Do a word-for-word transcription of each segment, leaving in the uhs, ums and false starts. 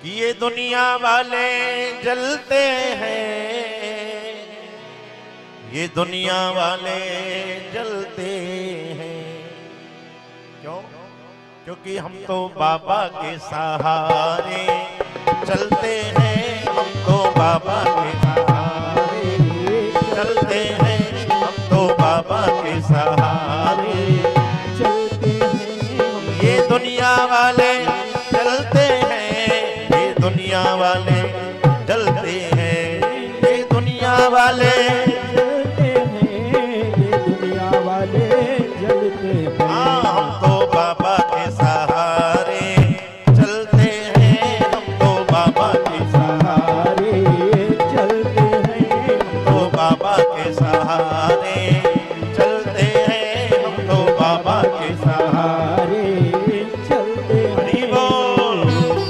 कि ये दुनिया वाले जलते हैं, ये दुनिया वाले जलते हैं। क्यों? क्योंकि हम तो बाबा के सहारे चलते हैं, हम तो बाबा के सहारे चलते हैं, हम तो बाबा के सहारे चलते हैं। ये दुनिया वाले चलते हैं, ये दुनिया वाले जलते हैं, ये दुनिया वाले जलते हैं, ये दुनिया वाले जलते हैं। हाँ, हम तो बाबा के सहारे चलते हैं, हम तो बाबा के सहारे चलते हैं, हम तो बाबा के सहारे चलते हैं, हम तो बाबा के सहारे सहारे चलते हैं। हरि बोल।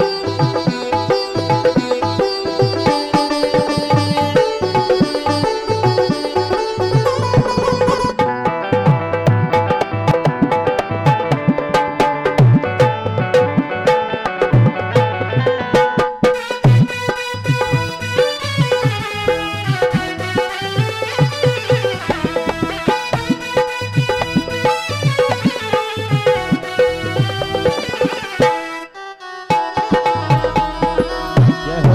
जय हो।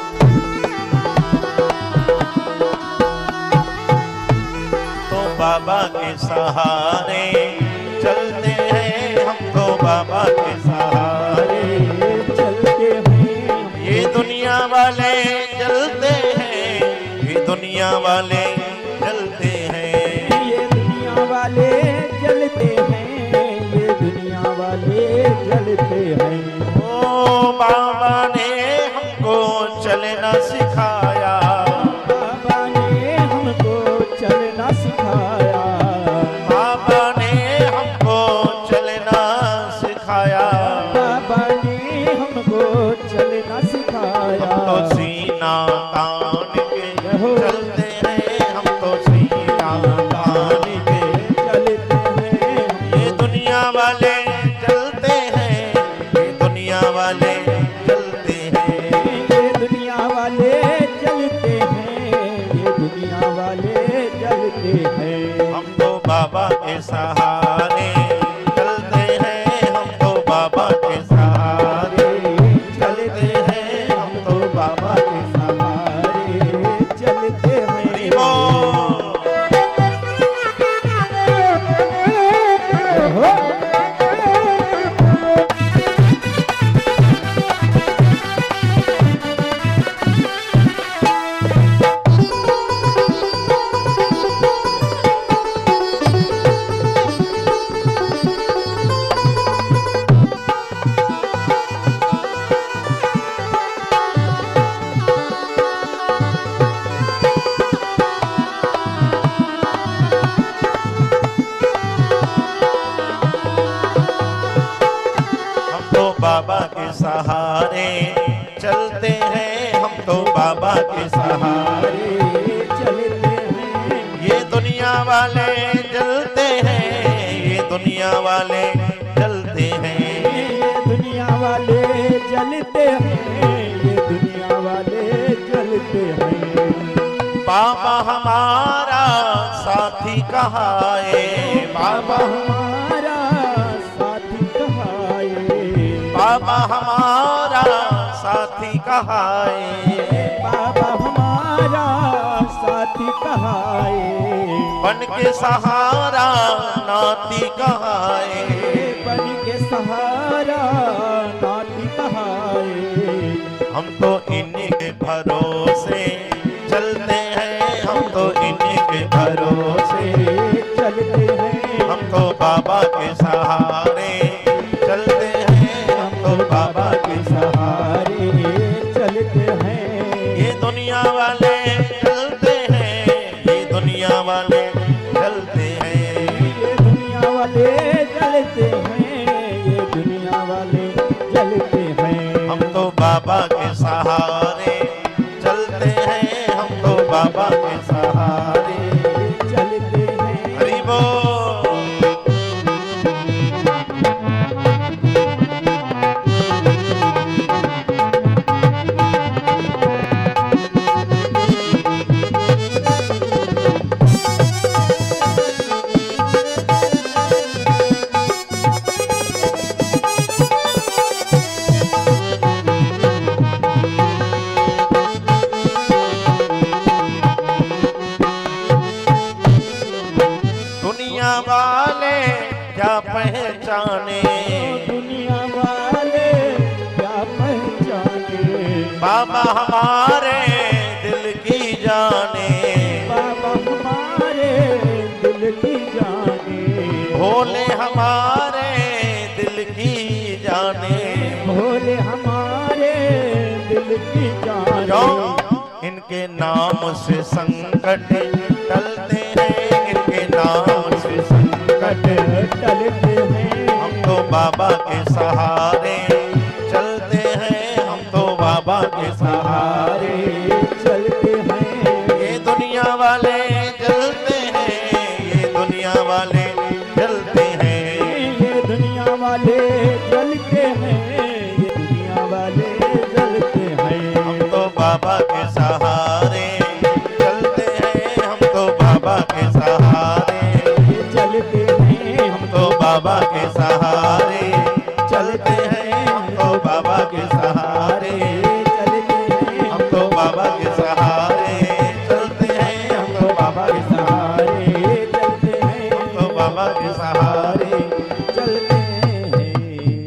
तो बाबा के सहारे चलते हैं, हम तो बाबा के सहारे चलते हैं, ये दुनिया वाले जलते हैं, ये दुनिया वाले जलते हैं। ये दुनिया वाले जलते हैं, ये दुनिया वाले जलते हैं। ओ बाबा ने हमको चलना सिखाया, बाबा ने हमको चलना सिखाया, बाबा ने हमको चलना सिखाया। बाबा ने हमको चलना सिखाया। हम तो सीना तान के चलते हैं, हम तो सीना तान के चलते हैं, ये दुनिया वाले चलते हैं, ये दुनिया वाले चलते हैं। ये दुनिया वाले जलते हैं, ये दुनिया वाले जलते हैं। हम तो बाबा के सहारे चलते हैं, हम तो बाबा के सहारे चलते हैं, हम तो बाबा के सहारे चलते हरि हैं। बोल। हो। हम तो बाबा के सहारे चलते हैं, हम तो बाबा के सहारे सहारे चलते हैं, ये दुनिया वाले जलते हैं, ये दुनिया वाले जलते हैं। ये दुनिया वाले जलते हैं, ये दुनिया वाले जलते हैं। बाबा हमारा साथी कहाँ है, बाबा हमारा साथी कहाए, बाबा हमारा साथी कहाँ है। बाबा हमारा साथी कहाए, बन के सहारा नाती कहाँ है। बन के सहारा नाती कहाए। हम तो इन्हीं के भरोसे चलते हैं, हम तो इन्हीं के भरोसे चलते हैं, हम तो बाबा के सहारे चलते हैं, हम तो बाबा के सहारे सहारे चलते हैं। ये दुनिया वाले चलते हैं, ये दुनिया वाले चलते हैं। ये दुनिया वाले जलते हैं, ये दुनिया वाले जलते हैं। हम तो बाबा के सहारे चलते हैं, हम तो बाबा के सहारे चलते हैं। हरि बोल। बाबा हमारे दिल की जाने, बाबा हमारे दिल की जाने, भोले हमारे दिल की जाने, भोले हमारे दिल की जाने। क्यों इनके नाम से संकट टलते हैं, इनके नाम से संकट टलते हैं। हम तो बाबा के सहारे चलते हैं, हम तो बाबा के सहारे